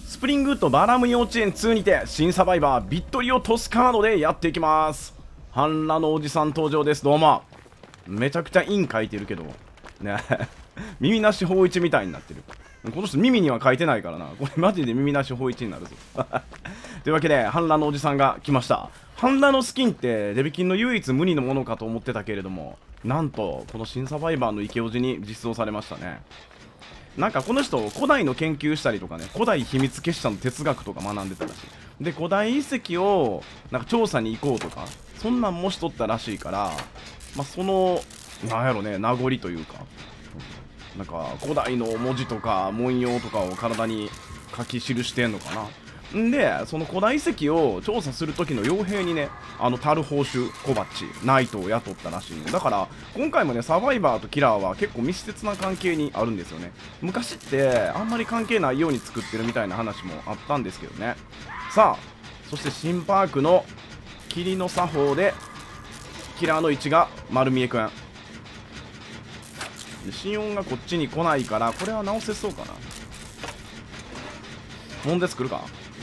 スプリングウッドバラム幼稚園2にて新サバイバービットリオトスカードでやっていきます。半裸のおじさん登場です。どうも。めちゃくちゃ印書いてるけどね耳なし法一みたいになってる。この人耳には書いてないからな。これマジで耳なし法一になるぞというわけで半裸のおじさんが来ました。半裸のスキンってデビキンの唯一無二のものかと思ってたけれども、なんとこの新サバイバーの池オジに実装されましたね。なんかこの人古代の研究したりとかね、古代秘密結社の哲学とか学んでたらしい。で古代遺跡をなんか調査に行こうとかそんなんもしとったらしいから、まあ、そのなんやろね、名残というか、なんか古代の文字とか文様とかを体に書き記してんのかな。んでその古代遺跡を調査する時の傭兵にね、タル報酬小バッチナイトを雇ったらしい。だから今回もね、サバイバーとキラーは結構密接な関係にあるんですよね。昔ってあんまり関係ないように作ってるみたいな話もあったんですけどね。さあそして新パークの霧の作法でキラーの位置が丸見えくんで、心音がこっちに来ないから、これは直せそうかな。もんで作るか。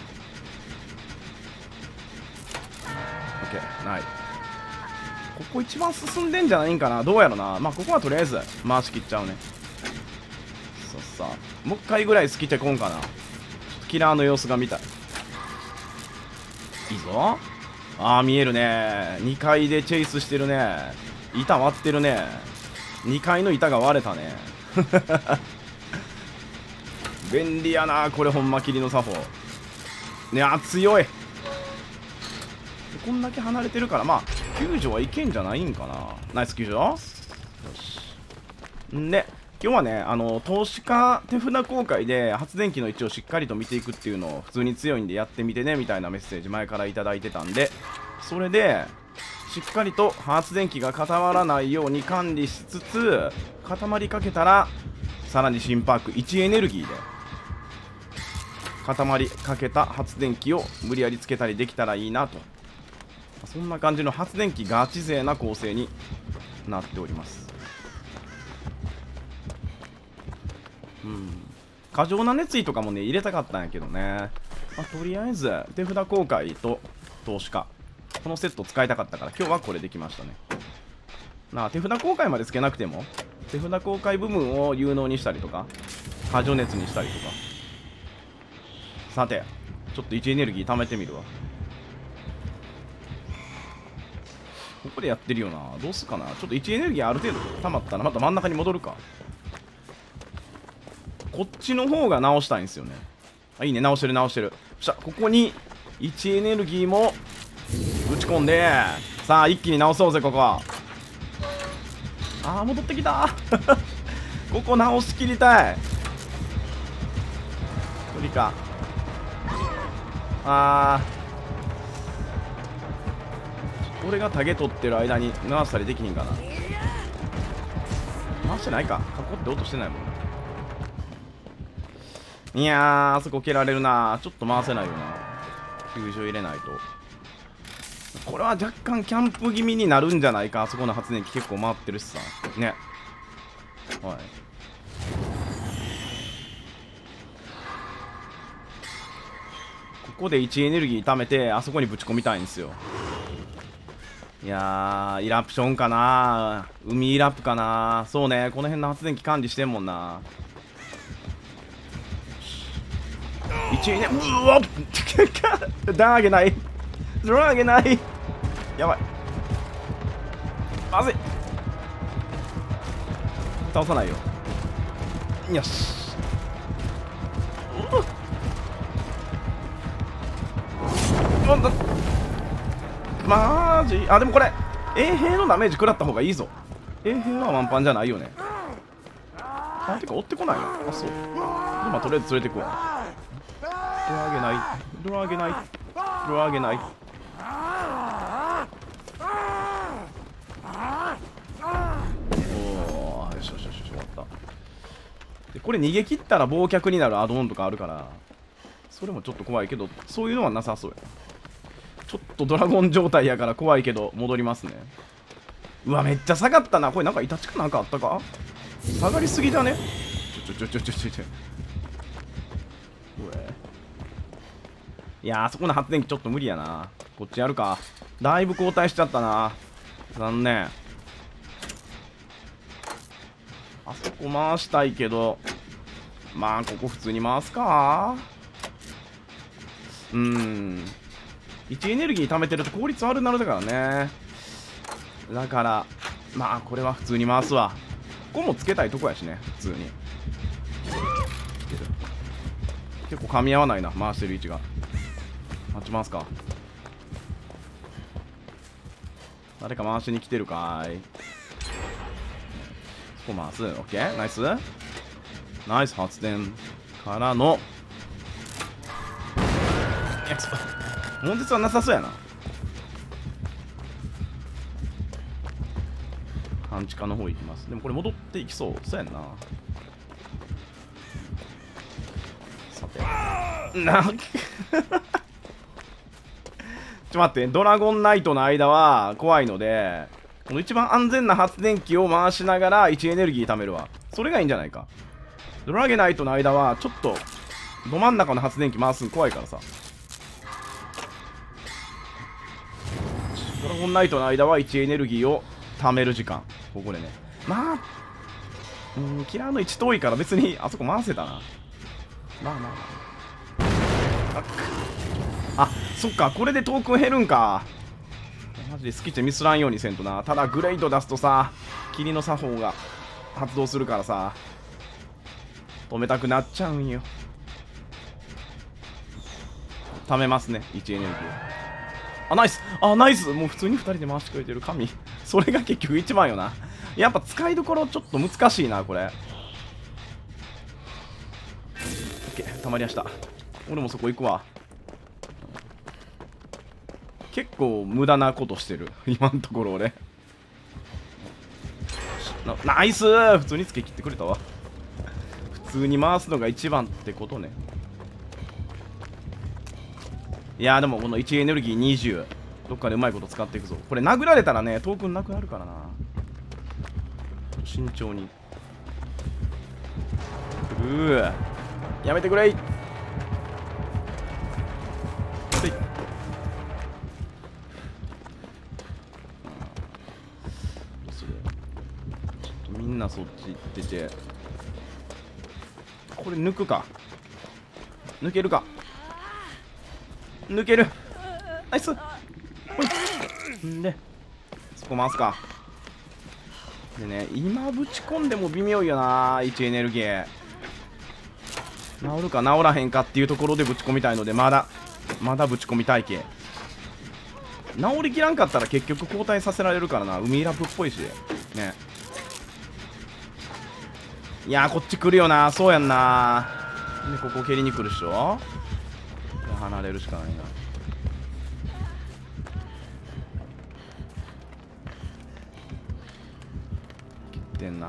ない。ここ一番進んでんじゃないんかな。どうやろな。まあここはとりあえず回し切っちゃうね。さあもう一回ぐらい好きてこんかな。キラーの様子が見たい。いいぞ。ああ見えるね。2階でチェイスしてるね。板割ってるね。2階の板が割れたね便利やなこれ。ほんま霧の作法ね。あ強い。こんだけ離れてるから、まあ救助はいけんじゃないんかな。ナイス救助。よし。んで今日はね、投資家手札公開で発電機の位置をしっかりと見ていくっていうのを普通に強いんでやってみてねみたいなメッセージ前からいただいてたんで、それでしっかりと発電機が固まらないように管理しつつ、固まりかけたらさらに新パーク1エネルギーで固まりかけた発電機を無理やりつけたりできたらいいなと、そんな感じの発電機ガチ勢な構成になっております。過剰な熱意とかもね入れたかったんやけどね、まあ、とりあえず手札公開と投資家このセット使いたかったから今日はこれできましたね。手札公開までつけなくても手札公開部分を有能にしたりとか過剰熱にしたりとか。さてちょっと1エネルギー貯めてみるわ。ここでやってるよな。どうすかな。ちょっと1エネルギーある程度溜まったらまた真ん中に戻るか。こっちの方が直したいんですよね。あ、いいね。直してる直してる。そしたらここに1エネルギーも打ち込んで、さあ一気に直そうぜここは。あー戻ってきたここ直しきりたい。無理か。俺がタゲ取ってる間に回したりできひんかな。回してないか。囲って音してないもん。いやーあそこ蹴られるな。ちょっと回せないよな。救助入れないと。これは若干キャンプ気味になるんじゃないか。あそこの発電機結構回ってるしさね。はい、ここで1エネルギー貯めてあそこにぶち込みたいんですよ。いやーイラプションかな。海イラップかな。そうね、この辺の発電機管理してんもんな。1位ね。うわっダーゲないドラーゲない。やばいまずい。倒さないよ。よし。なんだマジ。あでもこれ衛兵のダメージ食らった方がいいぞ。衛兵はワンパンじゃないよね。あてか追ってこないの。あそう。今とりあえず連れてくわ。ドラーゲないドラーゲないドラーゲない。おおよしよしよし終わった。でこれ逃げ切ったら忘却になるアドオンとかあるからそれもちょっと怖いけど、そういうのはなさそうや。ちょっとドラゴン状態やから怖いけど戻りますね。うわめっちゃ下がったな。これなんかイタチかなんかあったか。下がりすぎだね。ちょいやー、そこの発電機ちょっと無理やな。こっちやるか。だいぶ後退しちゃったな。残念。あそこ回したいけど、まあここ普通に回すか。1エネルギー貯めてると効率悪くなるだからね。だからまあこれは普通に回すわ。ここもつけたいとこやしね、普通に。結構噛み合わないな、回してる位置が。待ちますか。誰か回しに来てるかーい。そこ回す。オッケー、ナイスナイス発電からの悶絶はなさそうやな。半地下の方行きます。でもこれ戻っていきそう。そうやんな。さてちょ待って、ドラゴンナイトの間は怖いので、この一番安全な発電機を回しながら1エネルギー貯めるわ。それがいいんじゃないか。ドラゲナイトの間はちょっとど真ん中の発電機回すの怖いからさ。ドラゴンナイトの間は1エネルギーを貯める時間。ここでね。まあキラーの位置遠いから別にあそこ回せたな。まあまあまあ、あ、そっか、これでトークン減るんか。マジでスキッチミスらんようにせんとな。ただグレイド出すとさ、霧の作法が発動するからさ、止めたくなっちゃうんよ。貯めますね、1エネルギー。あ、ナイス。あ、ナイス。もう普通に2人で回してくれてる。神。それが結局一番よな。やっぱ使いどころちょっと難しいな、これ。オッケー、たまりました。俺もそこ行くわ。結構無駄なことしてる。今のところ俺。ナイスー。普通につけ切ってくれたわ。普通に回すのが一番ってことね。いやーでもこの1エネルギー20。どっかでうまいこと使っていくぞ。これ殴られたらね、トークンなくなるからな。慎重に。やめてくれい。みんなそっち行ってて、これ抜くか。抜けるか。抜ける。ナイス。んでそこ回すか。でね、今ぶち込んでも微妙よな。1エネルギー治るか治らへんかっていうところでぶち込みたいので、まだぶち込みたい系。治りきらんかったら結局交代させられるからな。海ラプっぽいしね。いやーこっち来るよな。そうやんな。でここ蹴りに来るっしょ。離れるしかないな。切ってんな。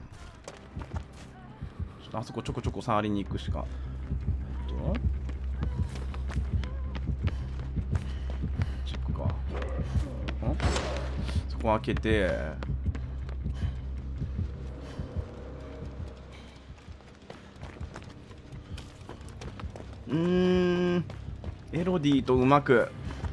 ちょっとあそこちょこちょこ触りに行くしか。チェックか。そこ開けて、エロディとうまく。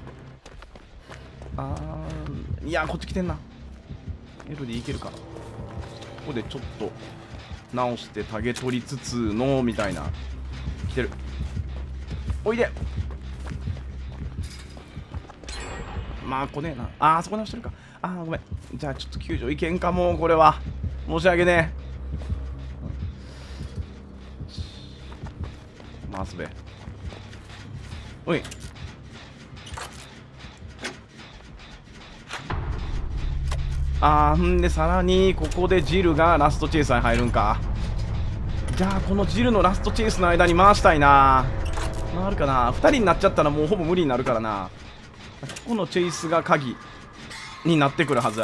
いやこっち来てんな。エロディいけるか。ここでちょっと直してタゲ取りつつのみたいな。来てる。おいで。まあ来ねえな。そこ直してるか。ごめん。じゃあちょっと救助いけんかも。これは申し訳ねえ。回すべ。おい。んでさらにここでジルがラストチェイスに入るんか。じゃあこのジルのラストチェイスの間に回したいな。回るかな。2人になっちゃったらもうほぼ無理になるからな。ここのチェイスが鍵になってくるはず。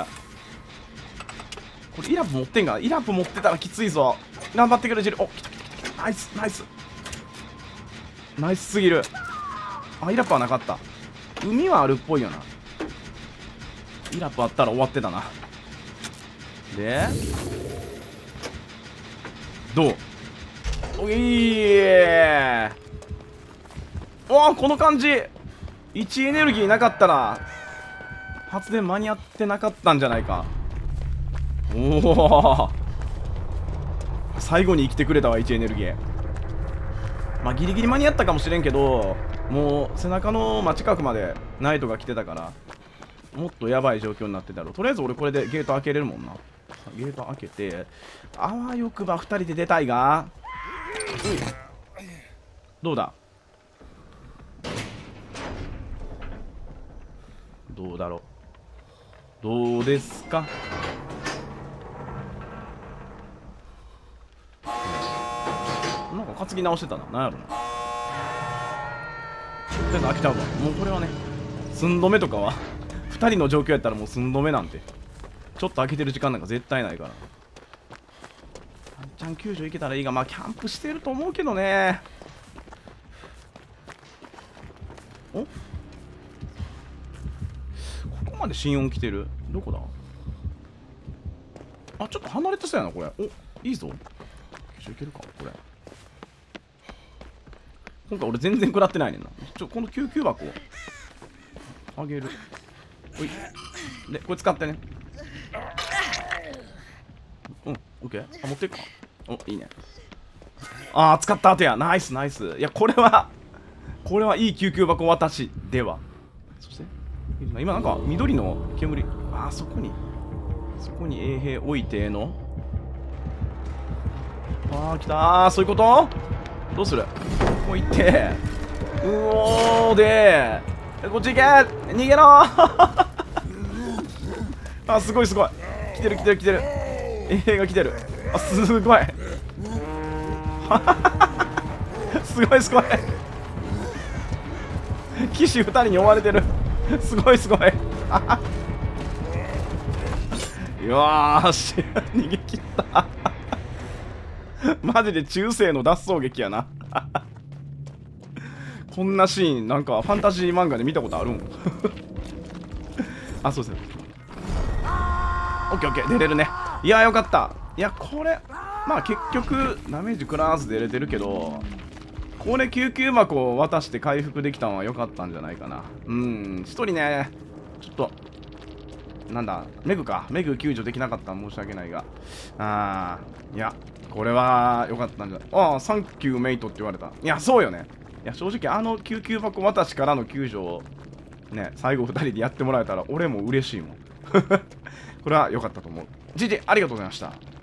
これイラップ持ってんか。イラップ持ってたらきついぞ。頑張ってくるジル。お、来た来た来た。ナイスナイスナイスすぎる。イラップはなかった。海はあるっぽいよな。イラップあったら終わってたな。でどう。おいー。 おお、この感じ。1エネルギーなかったら発電間に合ってなかったんじゃないか。おお、最後に生きてくれたわ、1エネルギー。まあギリギリ間に合ったかもしれんけど、もう背中の真近くまでナイトが来てたから、もっとやばい状況になってたろ。とりあえず俺これでゲート開けれるもんな。ゲート開けて、あわよくば2人で出たいが、どうだどうだろう。どうですか。なんか担ぎ直してたな。なんやろな。とりあえず開けちゃうわ。もうこれはね、寸止めとかは2人の状況やったらもう寸止めなんてちょっと開けてる時間なんか絶対ないから。あんちゃん救助行けたらいいが、まあキャンプしてると思うけどね。お、ここまで心音来てる。どこだ。あ、ちょっと離れてそうやなこれ。お、いいぞ。救助いけるかこれ。今回俺全然食らってないねんな。この救急箱あげる。おいで、これ使ってね。うん、オッケー。あ、持っていくか。お、いいね。あー、使った後や。ナイスナイス。いや、これはいい救急箱渡しでは。そして今なんか緑の煙、あー、そこに衛兵置いての。あー、来たー。そういうこと。どうする。もう行って、うおーでこっち行け、逃げろーあ、すごいすごい、来てる来てる来てる、衛兵が来てる。あ、すごいすごいすごい、騎士2人に追われてる。すごいすごいよーし逃げ切ったマジで中世の脱走劇やなこんなシーンなんかファンタジー漫画で見たことあるんあ、そうですね。オッケーオッケー、出れるね。いや、よかった。いや、これまあ結局ダメージ食らわず出れてるけど、これ救急箱を渡して回復できたのは良かったんじゃないかな。一人ね、ちょっとなんだ、メグ救助できなかったら申し訳ないが、いや、これは良かったんじゃない。ああ、サンキューメイトって言われた。いや、そうよね。いや、正直あの救急箱渡しからの救助をね、最後2人でやってもらえたら俺も嬉しいもんこれは良かったと思う。GGありがとうございました。